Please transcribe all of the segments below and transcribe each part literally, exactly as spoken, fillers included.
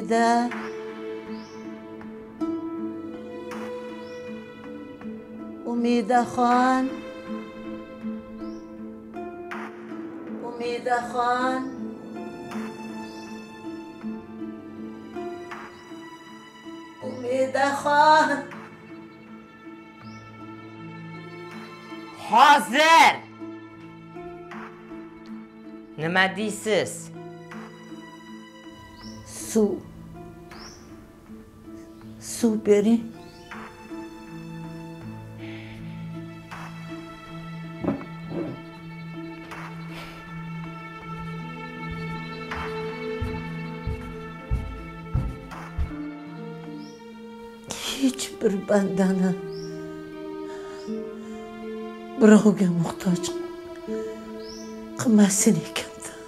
Umida. Umidaxon. Umidaxon. Umidaxon. Hozir. Nima deysiz? Suv. Suv bering. Hech bir bandani birovga muhtoj qilmasin ekan.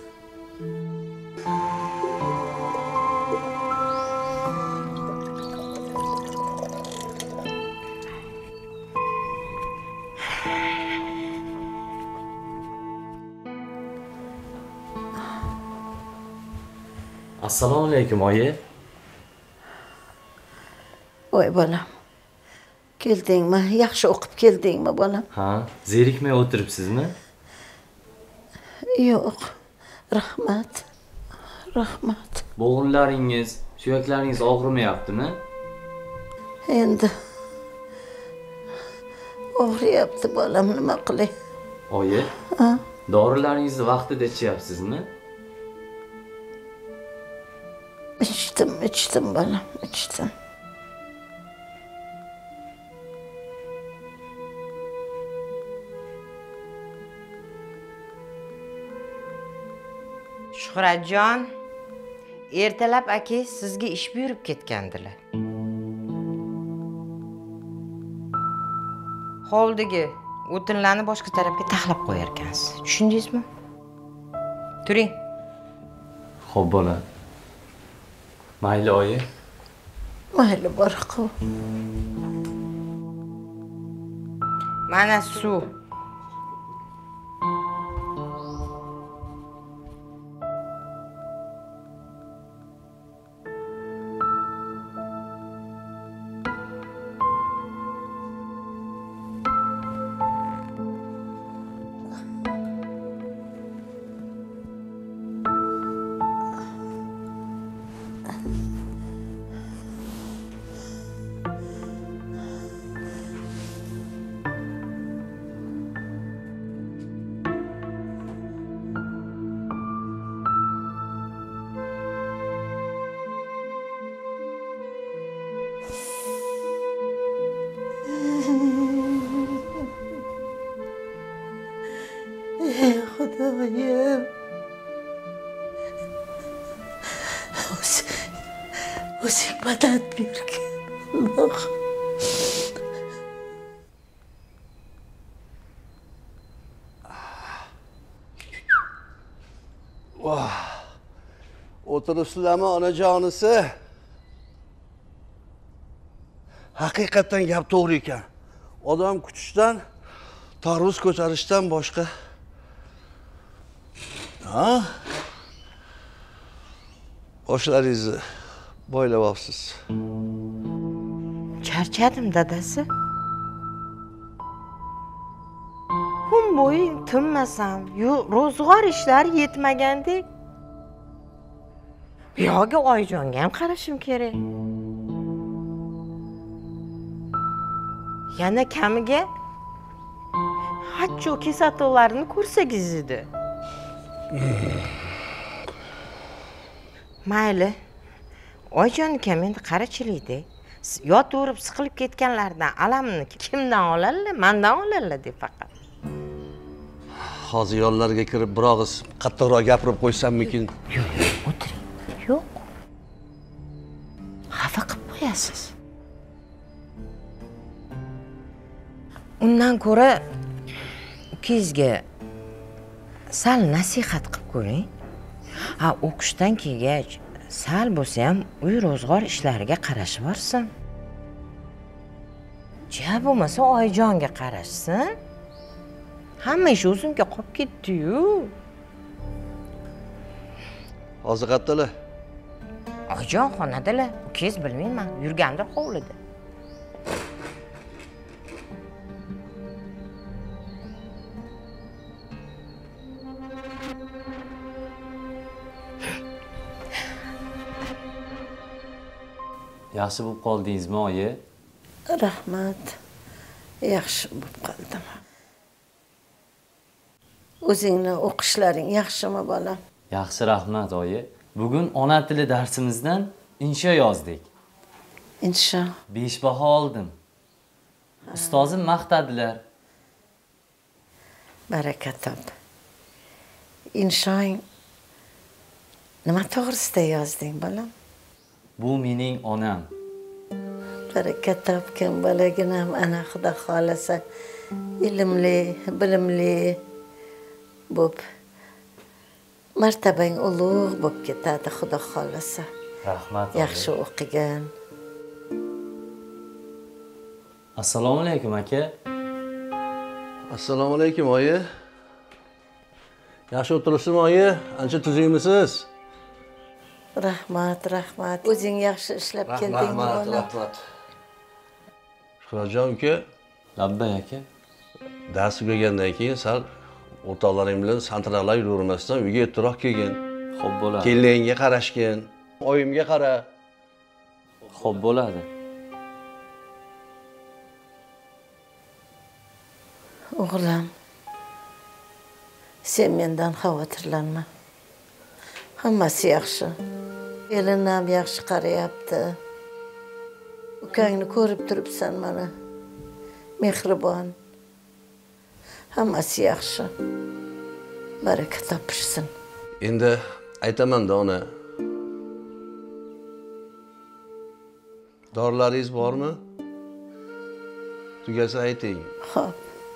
Assalomu alaykum oyi. Voy bolam. Keldingmi? Yaxshi o'qib keldingmi bolam? Ha, zerikmay o'tiribsizmi? Yo'q. Rahmat. Rahmat. Bo'g'inlaringiz, suyaklaringiz og'rimayaptimi? Endi og'riyapti bolam, nima qilay? Oyi, Ha? dorilaringizni vaqtida ichyapsizmi? Ichdim, ichdim bolam, ichdim. Shuhratjon, ertalab aka sizga ish buyurib ketgandilar. Hovlidagi o'tinlarni boshqa tarafga taxlab qo'yar ekansiz. Tushundingizmi? Turing. Xo'p, bola. Mayli oyi. Mayli, bor qil. Mana suv. Ey Xudoyim. O'zing, o'zing madad bergin. Alloh. Vah. O'tiribsizlarmi onajonisi? Haqiqatan gap to'g'ri ekan. Odam kutishdan, tarvuz ko'tarishdan boshqa. Ha? Boshlaringizni boylayapsiz. Charchadim dadasi. Kun bo'yi tinmasam, ro'zg'or ishlari yetmagandek. Bu yo'g'i Oyjonga ham qarashim kerak. Yana kamiga hatto kesatuvlarini ko'rsangiz edi. Mayli. Oyjonga endi qarachilikda. Yotaverib siqilib ketganlardan alamni kimdan oladilar? Mendan oladilar deb faqat. Hozir yonlarga kirib bir og'iz qattiqroq gapirib qo'ysammikin? Yo'q, o'tiring. Yo'q. Xafa qilib qo'yasiz. Undan ko'ra ukangizga sal nasihat qilib ko'ring. Ha, o'qishdan kelgach sal bo'lsa ham uy ro'zg'or ishlariga qarashib borsin. Ja bo'lmasa Oyjonga qarashsin. Hamma ish o'zimga qolib ketdi-yu. Hozir qayerdalar? oyijon xonadalar, ukangiz bilmayman, yurgandir hovlida. Yaxshi bo'lib qoldingizmi, oyi? Rahmat. Yaxshi bo'lib qoldim. O'zingni o'qishlaring yaxshimi, bolam? Yaxshi, rahmat, oyi. Bugun ona tili darsimizdan insho yozdik. Insho. besh baho oldim. Ustozim maqtadilar. Baraka top. Inshoing nima to'g'risida yozding, bolam? Bu mening onam. Baraka topgan bolaginam ana xudo xolasa ilmli, bilimli bo'p. Martabang ulug' bo'p ketadi xudo xolasa. Rahmat. Yaxshi o'qigan. Assalomu alaykum aka. Assalomu alaykum oyi. Yaxshi o'tiribsizmi oyi? Ancha tuzukmisiz? Rahmat, rahmat. O'zing yaxshi ishlab keldingmi, Rahmat, bolam? rahmat. Shuhratjon uka, Labbay aka. dars tugagandan keyin sal o'rtoqlaring bilan santralab yuravermasdan uyga ertaroq kelgin. Xo'p bo'ladi. Kelinga qarashgin. Oyimga qara. Xo'p bo'ladi. O'g'lim, sen mendan xavotirlanma. Hammasi yaxshi. Elinam yaxshi qarayapti. Ukangni ko'rib turibsan mana. Mehribon. Hammasi yaxshi. Baraka topishsin. Endi aytaman-da ona. Dorilaringiz bormi? Tugasa ayting. Xo'p,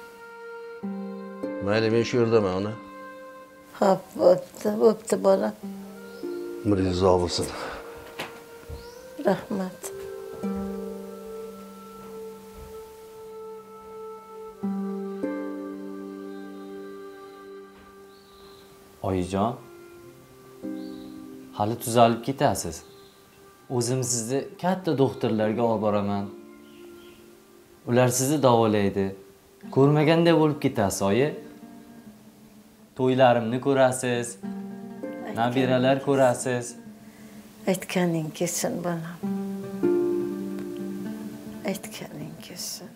Mayli, men shu yerdaman ona. xo'p, bo'pti, bo'pti bolam. Umringiz uzoq bo'lsin. Rahmat. Oyijon, hali tuzalib ketasiz. O'zim sizni katta doktorlarga olib boraman. Ular sizni davolaydi. Ko'rmaganday bo'lib ketasiz, oyi. To'ylarimni ko'rasiz. Nabiralar ko'rasiz. Aytganing kelsin bolam. Aytganing kelsin.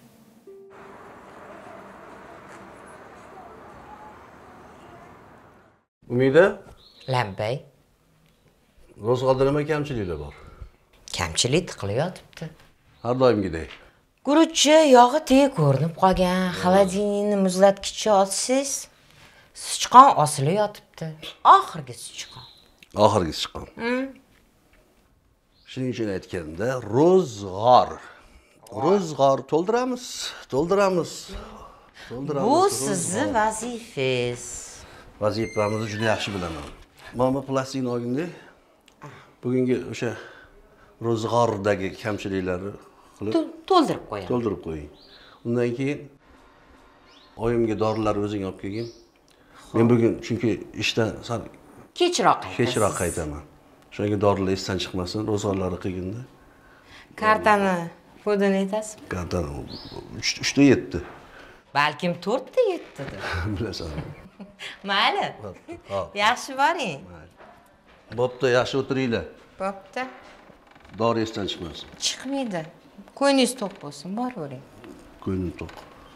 Umida, Labbay, ro'zg'orda nima kamchiliklar bor? kamchilik tiqilib yotibdi. Har doimgidek. Guruchchi yog'i tegi ko'rinib qolgan. Xolodilnikni muzlatgichga olsangiz, sichqon osilib yotibdi. Oxirgi sichqon. Oxirgi chiqqan. Shuning uchun aytganda, ro'zg'or. Ro'zg'or to'ldiramiz, to'ldiramiz. To'ldiramiz. Bu sizni vazifangiz. Vazifamizni juda yaxshi bilaman. Mana plastikni olganda bugungi o'sha ro'zg'ordagi kamchiliklarni qilib To'ldirib qo'ying. to'ldirib qo'ying. Undan keyin oyimga dorilar o'zing olib kelgin. Men bugun chunki ishdan sal Kechroq qaytasiz. kechroq qaytaman. Shunga dorilar esdan chiqmasin, ro'zg'orlari qilganda. Kartani kodini aytasizmi? Kartan uch ta yetti. Balkim to'rt ta yetti dir. Bilasan. Mayli. Hop. Yaxshi boring. Bo'pti, yaxshi o'tiringlar. Bo'pti. Dori esdan chiqmasin. Chiqmaydi. Ko'nglingiz to'q bo'lsin, boravering. Ko'nglim to'q.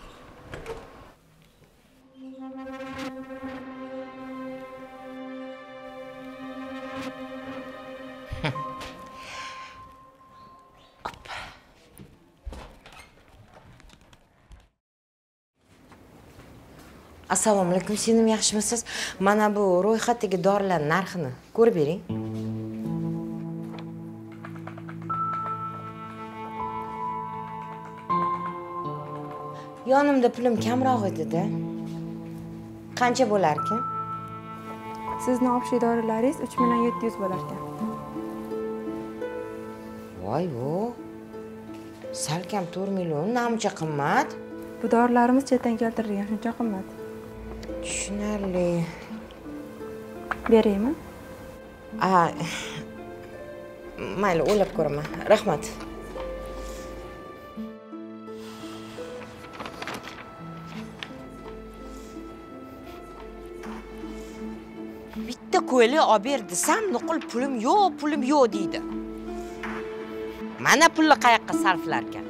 Assalomu alaykum, sinim yaxshimisiz? Mana bu ro'yxatdagi dorilar narxini ko'rib bering. Yonimda pulim kamroq edi-da. Qancha bo'lar ekan? Sizni общий dorilaringiz uch million yetti yuz bo'lar ekan. Voy bu. Salkam to'rt million, namcha qimmat. Bu dorilarimiz chetdan keltirilgan, shuncha qimmat. Tushunarli. Beraymi? A mayli, o'ylab ko'raman. Rahmat. Bitta ko'ylak olib ber desam, nuqul pulim yo'q, pulim yo'q deydi. Mana pulni qayoqqa sarflar ekan?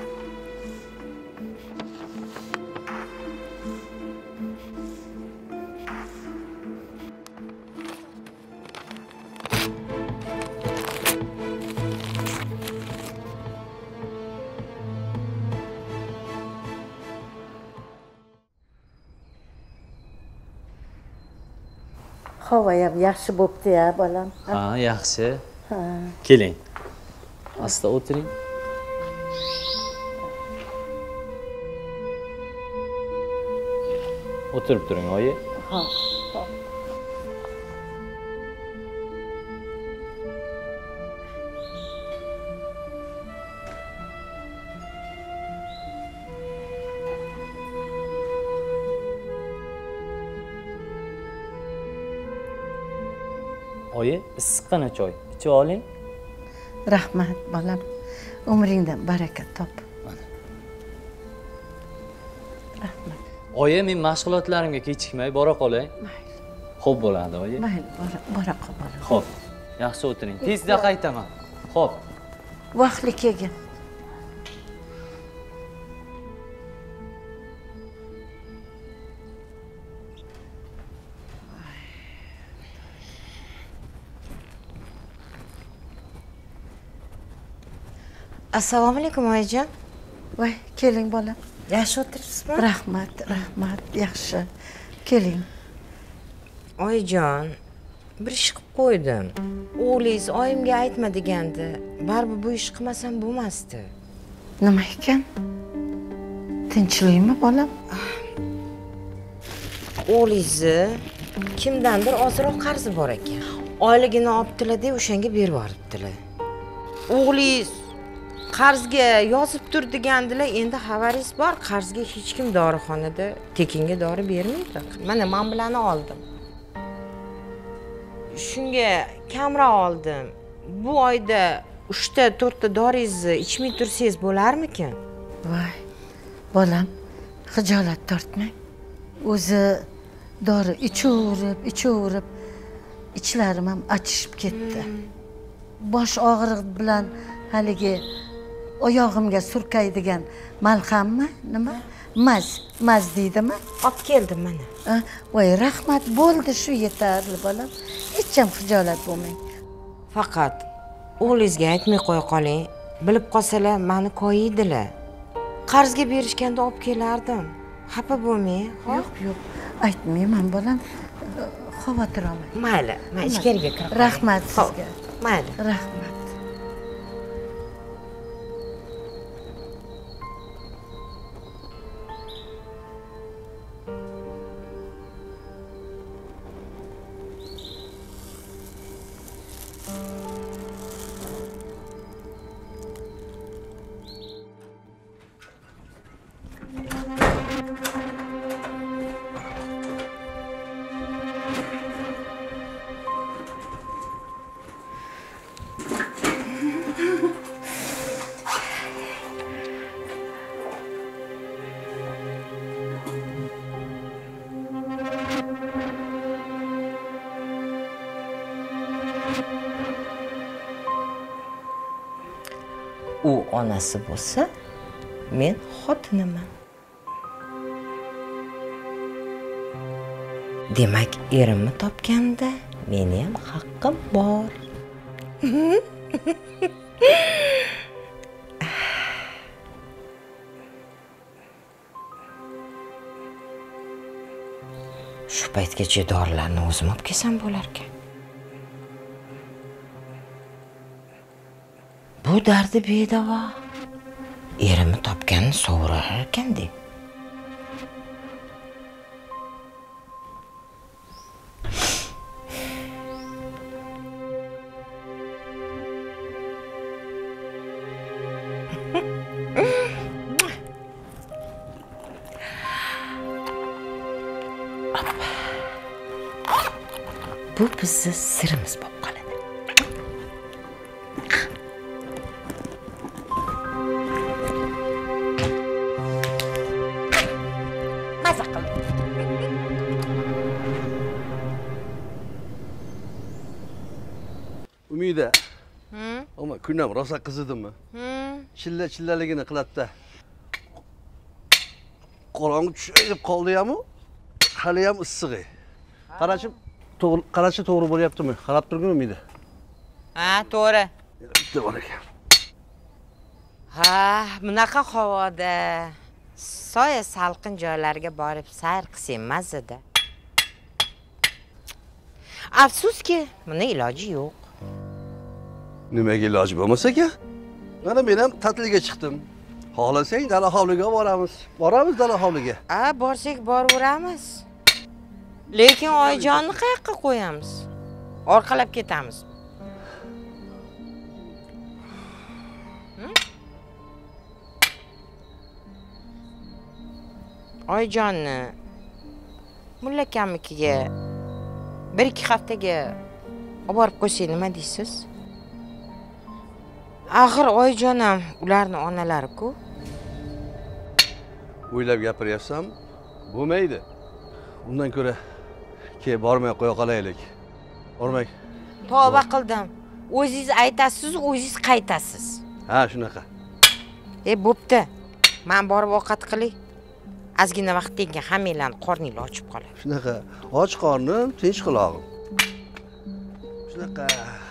Havo ham yaxshi bo'pti-ya, bolam. Ha, yaxshi. Keling. Asta o'tiring. O'tirib turing, oyi. Ha. Oyi, issiqqina choy. Ichib oling. Rahmat, bolam. Umringdan baraka top. Rahmat. Oyi, men mashg'ulotlarimga kechikmay bora qolay. Mayli. Xo'p bo'ladi, oyi. Mayli, bora, bora qol bolam. Xo'p. Yaxshi o'tiring. Tezda qaytaman. Xo'p. Vaqtli kelgin. Assalomu alaykum oyijon. Voy, keling bolam. Yaxshi o'tiribsizmi? Rahmat, rahmat, yaxshi. Keling. Oyijon, bir ish qilib qo'ydim. O'g'lingiz oyimga aytma degandi. Baribir bu ish qilmasam bo'lmasdi. Nima ekan? Tinchlikmi bolam? O'g'lingizni kimdandir ozroq qarzi bor ekan. Oyligini olibdilar-da, o'shanga berib yuboribdilar. O'g'lingiz qarzga yozib tur degandilar, endi xabaringiz bor, qarzga hech kim dorixonada tekinga dori bermaydi. Mana men bilan oldim. Shunga kamroq oldim. Bu oyda uchta to'rtta doringizni ichmay tursangiz bo'larmikin? Voy, bolam, xijolat tortmang. O'zi dori ichaverib, ichaverib ichlarim ham achishib ketdi. Bosh og'rig'i bilan haligi oyog'imga surkaydigan malhammi? Nima? Maz, maz deydimi? Olib keldim mana. Voy, rahmat, bo'ldi, shu yetarli bolam. Hech ham xijolat bo'lmang. Faqat o'g'lingizga aytmay qo'ya qoling. Bilib qolsalar meni koyiydilar. Qarzga berishganda olib kelardim. Xafa bo'lmang. Yo'q, yo'q, aytmayman bolam. Xavotir olmang. Mayli, men ichkariga kirib. Rahmat sizga. Mayli. Rahmat. U onasi bo'lsa, men xotiniman. Demak, erimni topganda meni ham haqqim bor. Shu paytgacha dorilarni o'zim olib kelsam bo'lar ekan. Bu dardi bedavo. Erimni topganini so'rar ekan-da. Bu bizni sirimiz bo'lib qoladi. maza qildim. Umida. Ama kunam rosa qizidimi? Chilla chillaligini qiladi-da. Qorong'i tushib qoldi-yamu? Hali ham issiq. Qarashim, to'g'ri, qarashi to'g'ri bo'lyaptimi? Qarab turgin Umida. Ha, to'g'ri. Bitta bor ekan. Ha, bunaqa havoda soya salqin joylarga borib sayr qilsam mazada. Afsuski, buni iloji yo'q. Nimaga iloji bo'lmasa-ki? Mana men ham ta'tilga chiqdim. Xohlasang dala hovliga boramiz. Boramiz dala hovliga. A, borsak boraveramiz. Lekin oyjonni qayoqqa qo'yamiz? Orqalab ketamiz. Oyjonni mulla kamnikiga bir ikki haftaga olib borib qo'ysak nima deysiz? Axir oyjon ham ularning onalari-ku. O'ylab gapiryapsam, bo'lmaydi. Undan ko'ra ke bormay qo'ya qolaylik. Bormay. Tavba qildim. O'zingiz aytasiz, o'zingiz qaytasiz. Ha, shunaqa. E, bo'pti. Men borib ovqat qilay. Ozgina vaqtdan keyin hammanglarning qorningiz ochib qoladi. Shunaqa. Och qornim, tinch qulog'im. Shunaqa.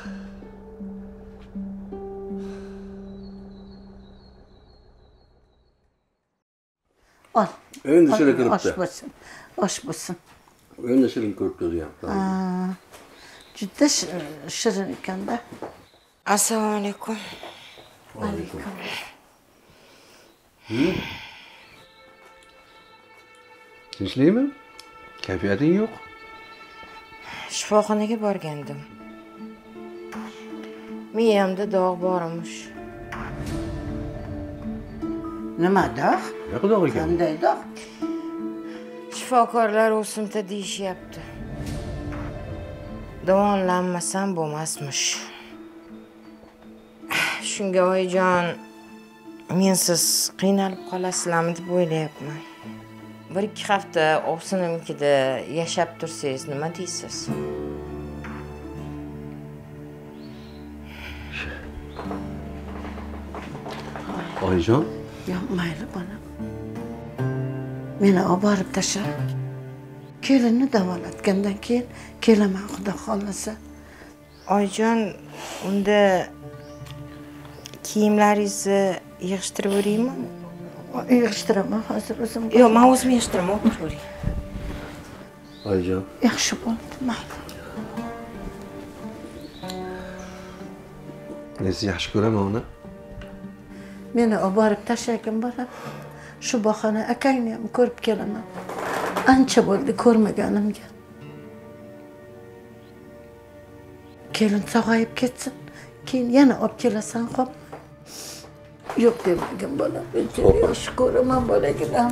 Al. Endi shirin kiribdi. Osh bo'lsin. Osh bo'lsin. Endi shirin kiribdi o'zi ham. Juda shirin ekan-da. Assalomu alaykum. Alaykum. Tinchlikmi? Kayfiyating yo'q? Shifoxonaga borgandim. Miyamda dog' bor emish. Nima dog'? Yo'q dog' ekan. Qanday dog'? Shifokorlar o'simta deyishyapti. Davolanmasam bo'lmasmish. Shunga oyijon, men siz qiynalib qolasizlarmi deb o'ylayapman. Bir ikki hafta o'g'sinimnikida yashab tursangiz nima deysiz? Oyijon? Yo'q, mayli bolam. Meni olib borib tashla. Kelinni davolatgandan keyin kelaman, xudo xolasa. Oyijon, unda kiyimlaringizni yig'ishtirib o'raymi? Yig'ishtiraman hozir o'zim. Yo'q, men o'zim yig'ishtiraman, o'tiravering. Oyijon. Yaxshi bo'ldi, mayli. Men sizni yaxshi ko'raman uni. Meni olib borib tashlagin bolam. Shu bahona akangni ham ko'rib kelaman. Ancha bo'ldi ko'rmaganimga. Kelin sog'ayib ketsin, keyin yana olib kelasan, xo'p? Yo'q demagin bolam. Yaxshi ko'raman bolagidan.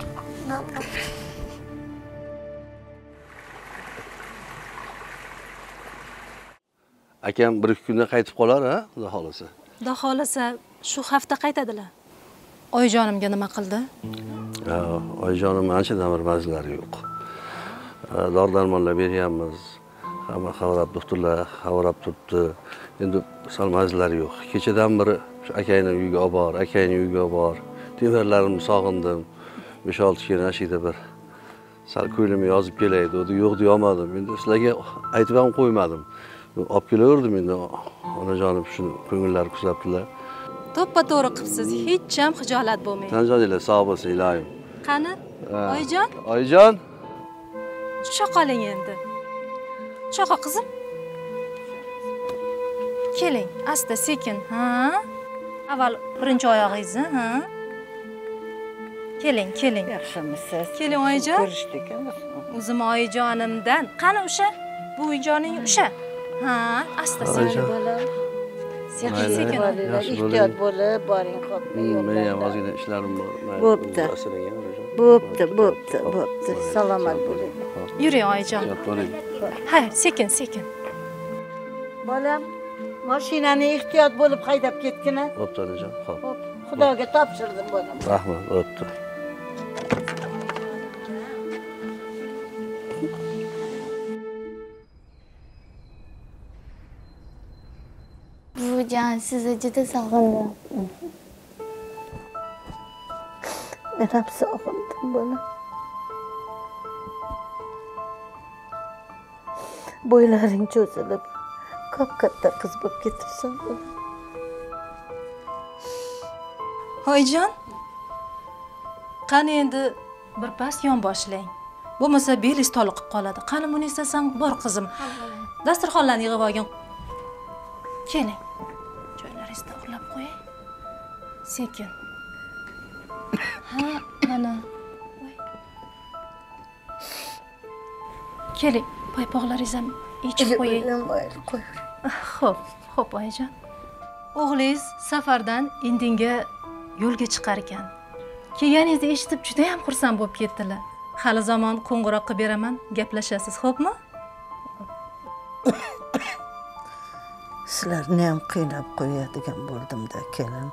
Akam bir ikki kunda qaytib qolar, ha, xudo xolasa. Xudo xolasa shu hafta qaytadilar. Oyjonimga nima qildi? Ha, oyijonim anchadan bir mazlari yo'q. Dori-darmonlar beryapmiz. Hamma xabarab doktorlar xabarab turibdi. Endi sal mazlari yo'q. Kechadan beri shu akayning uyiga olib bor, akayning uyiga olib bor. Temirlarimni sog'indim. besh olti kun ashida bir sal ko'nglimga yozib kelay dedi. Yo'q deya olmadim. Endi sizlarga aytib ham qo'ymadim. Olib kelaverdim endi. Onajonim shuni ko'ngillari kuzatdilar. To'ppa-to'g'ri qilibsiz. Hech ham xijolat bo'lmaydi. Tanjoninglar sog' bo'lsin, iloyim. Qani? Oyijon? Oyijon? Tusha qoling endi. Shoqa qizim. Keling, asta sekin, ha? Avval birinchi oyog'ingizni, ha? Keling, keling. Yaxshimisiz? Keling, oyijon. Ko'rishdik. O'zim oyijonimdan. Qani o'sha? Bu oyijoning o'sha. Ha, asta sekin bolam. Sekin, sekin. Ehtiyot bo'lib, boring, xo'pmi? Men ham ozgina ishlarim bor. Bo'pti. Bo'pti, bo'pti, bo'pti. Salomat bo'ling. Yuring, oyijon. Ha, sekin, sekin. Bolam, mashinani ehtiyot bo'lib haydab ketgin-a. Bo'pti, onajon. Xo'p. Xudoga topshirdim bolam. Rahmat, o'tdi. oyijon, sizni juda sog'indim. Men ham sog'indim bolam. Bo'ylaring cho'zilib, ko'p katta qiz bo'lib ketibsan. Oyijon, qani endi bir pas yon boshlang. Bo'lmasa belingiz toliqib qoladi. Qani buni eslasang bor qizim. Dasturxonlarni yig'ib olgin. Keling. Joylaringizda uxlab qo'ying. Sekin. Ha, mana. Keling, paypoqlaringizni ham yechib qo'ying. Qo'y. Xo'p, xo'p oyijon. O'g'lingiz safardan indinga yo'lga chiqar ekan. Kelganingizni eshitib juda ham xursand bo'lib ketdilar. Hali zamon qo'ng'iroq qilib beraman, gaplashasiz, xo'pmi? Sizlarni ham qiynab qo'yadigan bo'ldim-da, kelin.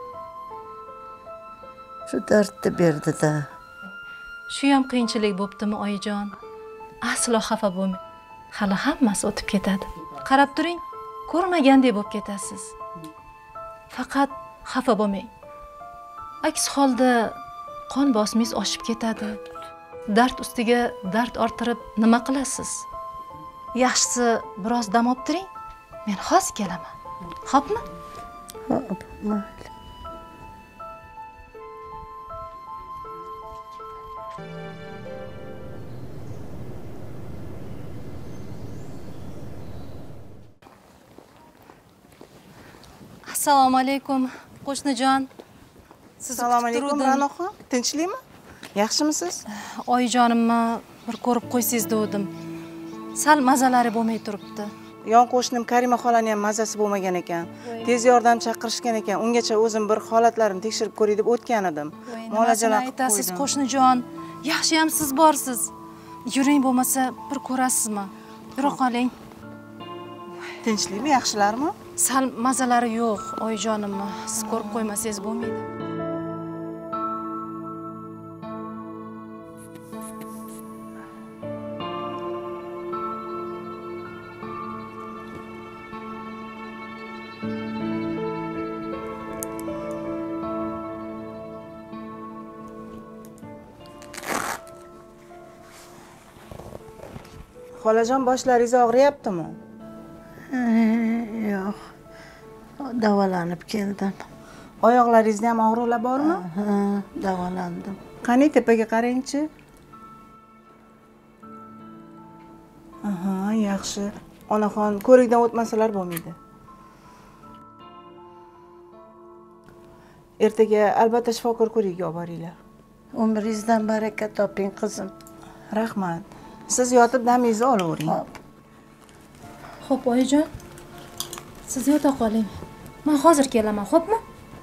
Shu dardni berdi-da. Shu ham qiyinchilik bo'ptimi, oyijon? Aslo xafa bo'lmang. Hali hammasi o'tib ketadi. Qarab turing, ko'rmagandek bo'lib ketasiz. Faqat xafa bo'lmang. Aks holda qon bosimingiz oshib ketadi. Dard ustiga dard orttirib nima qilasiz? Yaxshisi biroz dam olib turing. Men hozir kelaman. Xo'pmi? Xo'p, mayli. Assalomu alaykum, qo'shnijon. Assalomu alaykum, Ranoxa. Tinchlikmi? Yaxshimisiz? Oyijonimni bir ko'rib qo'ysangiz dedim. Sal mazalari bo'lmay turibdi. Yon qo'shnim Karima xolani ham mazasi bo'lmagan ekan. Tez yordam chaqirishgan ekan. Ungacha o'zim bir holatlarini tekshirib ko'ray deb o'tgan edim. Muolajalar aytasiz, qo'shnijon. Yaxshi ham siz borsiz. Yuring bo'lmasa bir ko'rasizmi? Yura qoling. Tinchlikmi, yaxshilarmi? Sal mazalari yo'q, oyijonimni. Siz ko'rib qo'ymasangiz bo'lmaydi. Xolajon, boshlaringiz og'riyaptimi? Yo'q. Davolanib keldim. Oyoqlaringizda ham og'riqlar bormi? Ha, davolandim. Qani tepaga qarang-chi. Aha, yaxshi. Onaxon, ko'rikdan o'tmasalar bo'lmaydi. Ertaga albatta shifokor ko'rigiga olib boringlar. Umringizdan baraka toping, qizim. Rahmat. Siz yotib damingizni olavering. Xo'p, oyijon. Siz yota qoling. Men hozir kelaman, xo'pmi?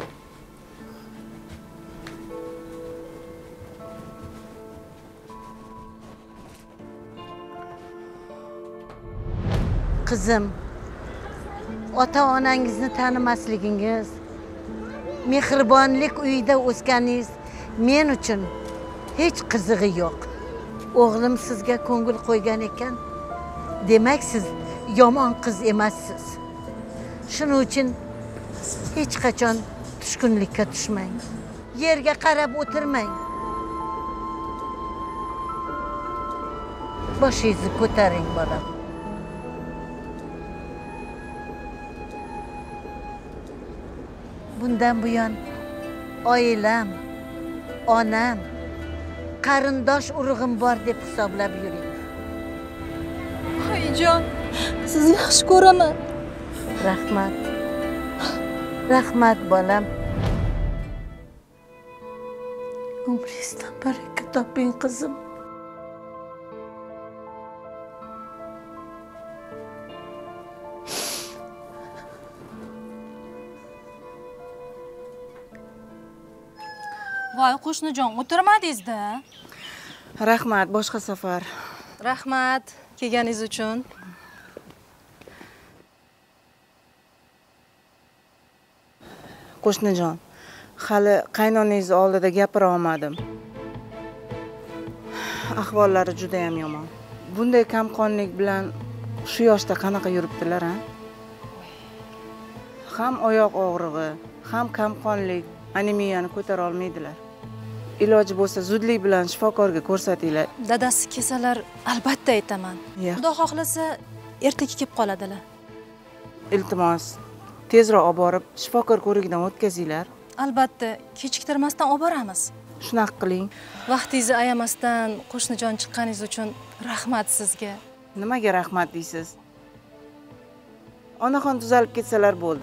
Qizim, ota-onangizni tanimasligingiz, mehribonlik uyida o'sganingiz men uchun hech qizig'i yo'q. O'g'lim sizga ko'ngil qo'ygan ekan. Demak, siz yomon qiz emassiz. Shuning uchun hech qachon tushkunlikka tushmang. Yerga qarab o'tirmang. Boshingizni ko'taring, bolam. Bundan buyon oilam, onam, qarindosh urug'im bor deb hisoblab yuring. Oyijon, sizni yaxshi ko'raman. Rahmat. Rahmat, bolam. Umringizdan baraka toping, qizim. Voy, qo'shnijon, o'tirmadingiz-da. Rahmat, boshqa safar. Rahmat kelganingiz uchun. Qo'shnijon, hali qaynonangiz oldida gapira olmadim. Ahvollari juda ham yomon. Bunday kamqonlik bilan shu yoshda qanaqa yuribdilar, ha? ham oyoq og'rig'i, ham kamqonlik, anemiyani ko'tara olmaydilar. Iloji bo'lsa zudlik bilan shifokorga ko'rsatinglar. Dadasi kelsalar albatta aytaman. Xudo xohlasa ertaga kelib qoladilar. Iltimos, tezroq olib borib shifokor ko'rigidan o'tkazinglar. Albatta, kechiktirmasdan olib boramiz. Shunaqa qiling. Vaqtingizni ayamasdan qo'shnijon chiqqaningiz uchun rahmat sizga. Nimaga rahmat deysiz? Onaxon tuzalib ketsalar bo'ldi.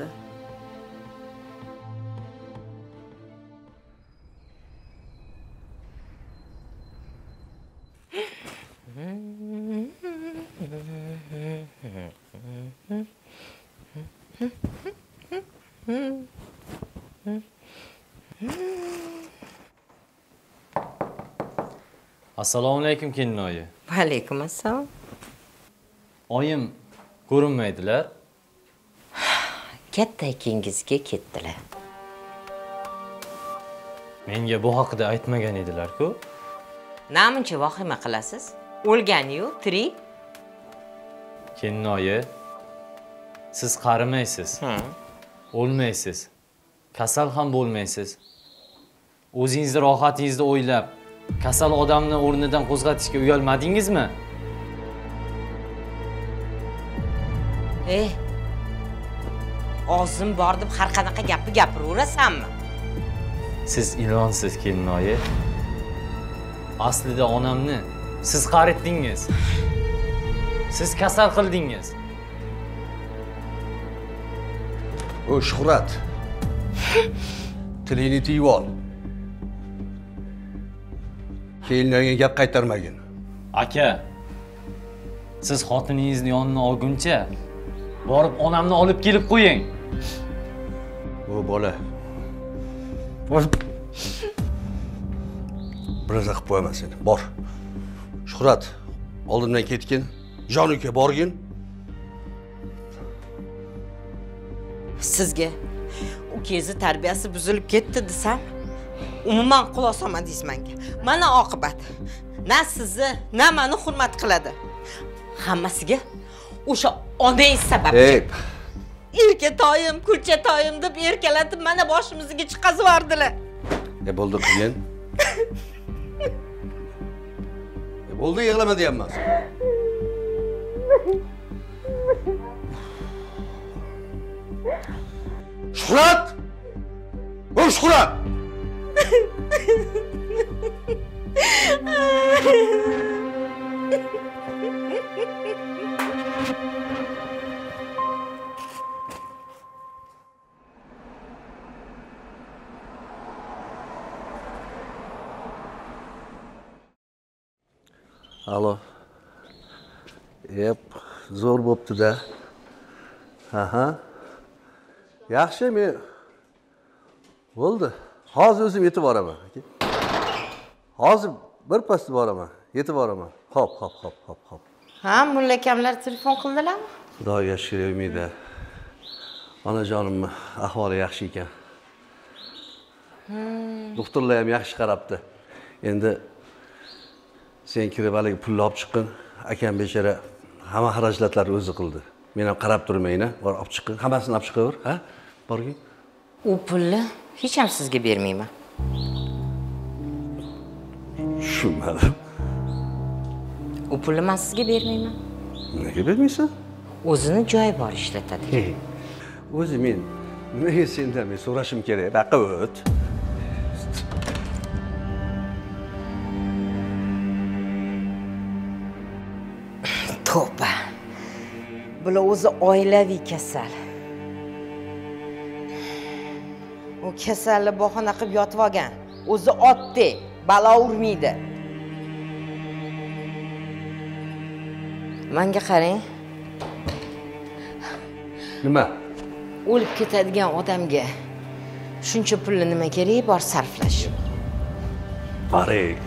Assalomu alaykum kelinoyi. Va alaykum assalom. Oyim ko'rinmaydilar. Katta akangizga ketdilar. Menga bu haqida aytmagan edilar-ku. Namuncha vahima qilasiz? O'lgani-yu, tirik. Kelinoyi, siz qarimaysiz. O'lmaysiz. Kasal ham bo'lmaysiz. O'zingizni rohatingizni o'ylab, kasal odamni o'rnidan qo'zg'atishga uyalmadingizmi? Eh. Og'zim bor deb har qanaqa gapni gapiraverasanmi? Siz ilonsiz, kelinoyi. Aslida onamni siz qaritdingiz. Siz kasal qildingiz. O Shuhrat. Tilingni tiyib ol. Kelinlarga gap qaytarmagin. Aka, siz xotiningizni yonina olguncha borib onamni olib kelib qo'ying. O bola. Bor. Biraz qilib qo'yaman seni. Bor. Shuhrat, oldimdan ketgin. Jon uka borgin. Sizga ukangizni tarbiyasi buzilib ketdi desam, umuman quloq solmadingiz menga. Mana oqibat. Na sizni, na meni hurmat qiladi. Hammasiga o'sha onangiz sababchi. Ey. Erkatoyim, kulchatoyim deb erkalatib mana boshimizga chiqazib yubordilar. E bo'ldi qiyin. E bo'ldi, yig'lama deyapman. Shuhrat! Bo'l Shuhrat! Alo. Yep, zo'r bo'pti-da. Aha. Yaxshi, men bo'ldi. Hozir o'zim yetib boraman. Hozir bir pasda boraman, yetib boraman. Hop, hop, hop, hop, hop. Ha, mulla akamlar telefon qildilarmi? Xudoga shukr, Umida. Onajonimni ahvoli yaxshi ekan. Doktorlar ham yaxshi qarabdi. Endi sen kirib haligi pulni olib chiqqin. Akam bechara hamma xarajatlarni o'zi qildi. Men ham qarab turmayman, bor olib chiqqin. Hammasini olib chiqaver, ha? Borgin. U pulni hech ham sizga bermayman. Tushunmadim. U pulni men sizga bermayman. Nega bermaysan? O'zini joyi bor ishlatadi. O'zi men nega sendan men so'rashim kerak? Baqa o't. To'ba. Bular o'zi oilaviy kasal. U kasalni bahona qilib yotib olgan. O'zi otdi, balo urmaydi. Menga qarang. Nima? O'lib ketadigan odamga shuncha pulni nima kerak bor sarflash? Barik.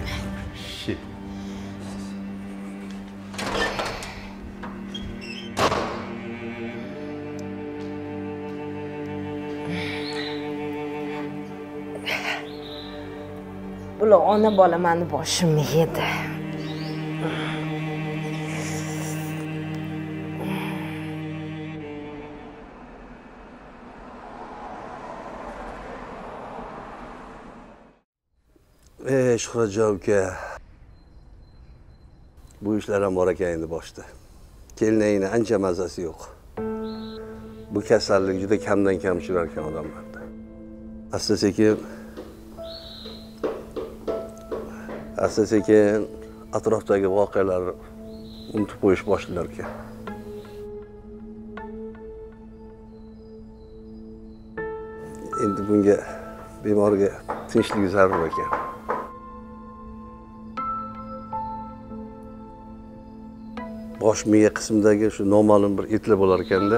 Bular ona bola meni boshimni yedi. Ey Shuhratjon uka. Bu ishlar ham bor ekan endi boshda. Kelinayni ancha mazasi yo'q. Bu kasallik juda kamdan kam uchrar ekan odamlarda. Asta-sekin Asta-sekin atrofdagi voqealarni unutib qo'yish boshlar ekan. Endi bunga bemorga tinchlik zarur ekan. Bosh miya qismidagi shu noma'lum bir itlar bo'lar ekanda,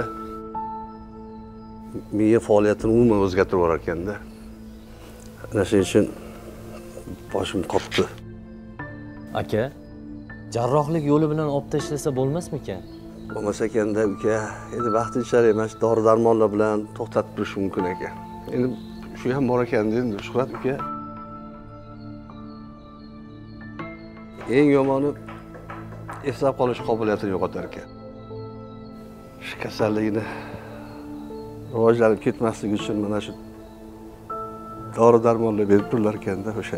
miya faoliyatini umuman o'zgartirib yuborar ekanda. Ana shuning uchun boshim qopdi. Aka, jarrohlik yo'li bilan olib tashlasa bo'lmasmikan? Bo'lmas ekanda uka, endi vaqtinchalik emas, dori-darmonlar bilan to'xtatib turish mumkin ekan. Endi shu ham bor ekan endi Shuhrat uka. Eng yomoni eslab qolish qobiliyatini yo'qotar ekan. Shu kasallikni rivojlanib ketmasligi uchun mana shu dori-darmonlar berib turlar ekanda o'sha.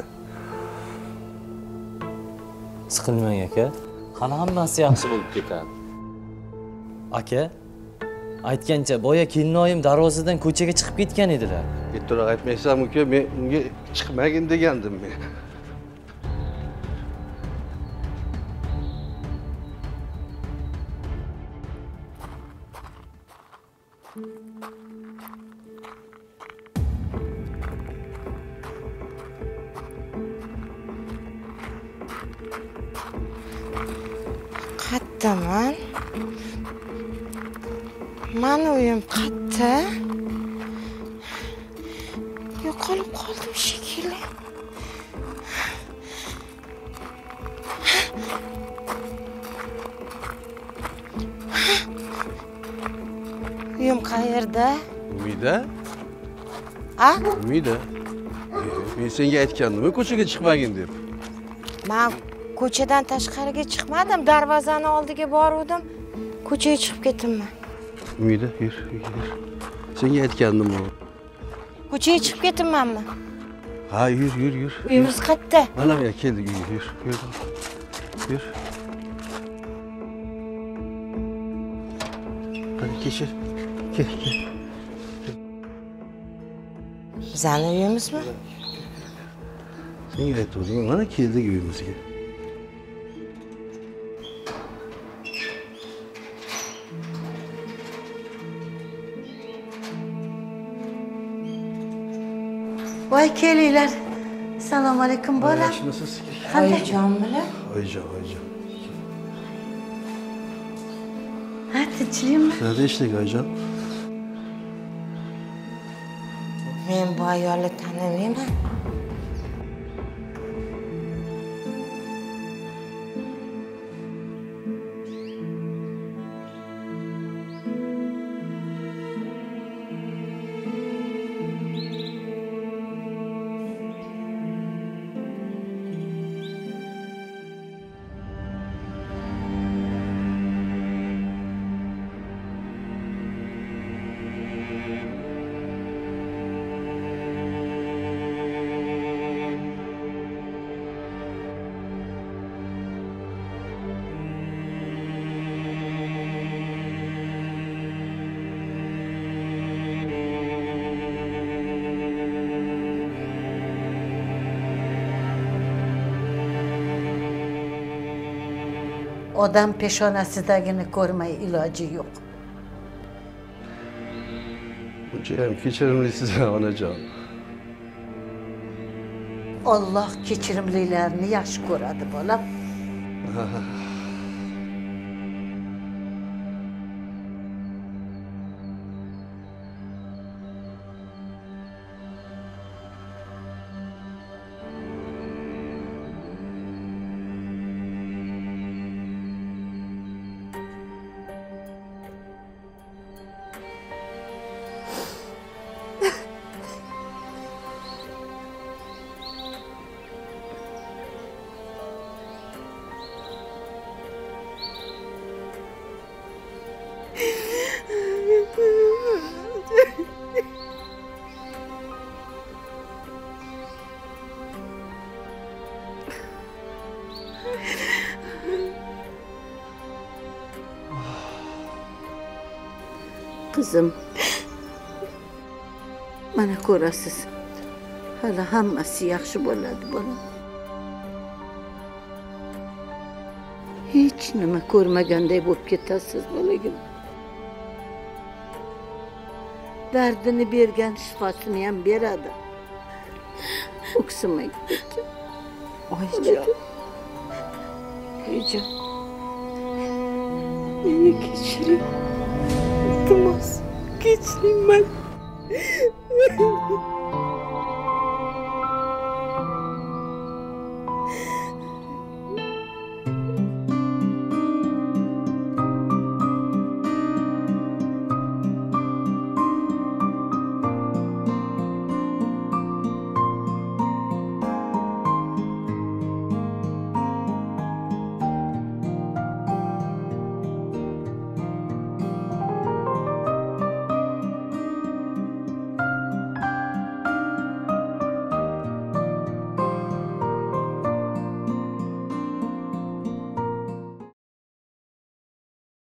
Siqilmang aka, hali hammasi yaxshi bo'lib ketadi. Aka, aytgancha boya kelinoyim darvozadan ko'chaga chiqib ketgan edilar. Bittaroq aytmaysan uka, men unga chiqmagin degandim men. Qattaman. Mani uyim qatta. Yo'qolib qoldim shekilli. Uyim qayerda? Umida? A? Umida. Men senga aytgandim, ko'chaga chiqmagin deb. Men ko'chadan tashqariga chiqmadim, darvozani oldiga bordim. Ko'chaga chiqib ketdimmi? Umida, yur, yur. Senga aytgandim u. Ko'chaga chiqib ketdimmi? Ha, yur, yur, yur. Uyimiz qayerda? Mana bu yerga keldik, yur, yur. Yur. Hadi kechir. Kel, kel. Bizning uyimizmi? Senga aytdim, mana keldik uyimizga. Voy kelinglar. Assalomu alaykum bolam. Yaxshimisiz? Oyijon bilan? Oyijon, oyijon. Ha, tinchlikmi? Sizlarda ishlik oyijon. Men bu ayolni tanimayman. Odam peshonasidagini ko'rmay iloji yo'q. Buncha ham kechirimlisiz onajon. Alloh kechirimlilarni yaxshi ko'radi bolam. qizim, mana ko'rasiz, hali hammasi yaxshi bo'ladi bolam. Hech nima ko'rmaganday bo'lib ketasiz bolagim. Dardini bergan shifosini ham beradi. O'ksimang. Oyijon. Oyijon. Meni kechiring. Iltimos, kechiring meni.